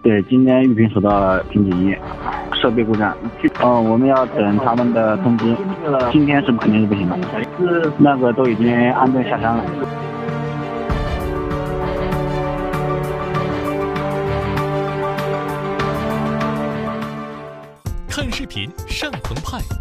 对，今天玉屏收到了停止营业，设备故障。我们要等他们的通知。今天是肯定是不行的，那个都已经安顿下山了。 看视频上澎湃，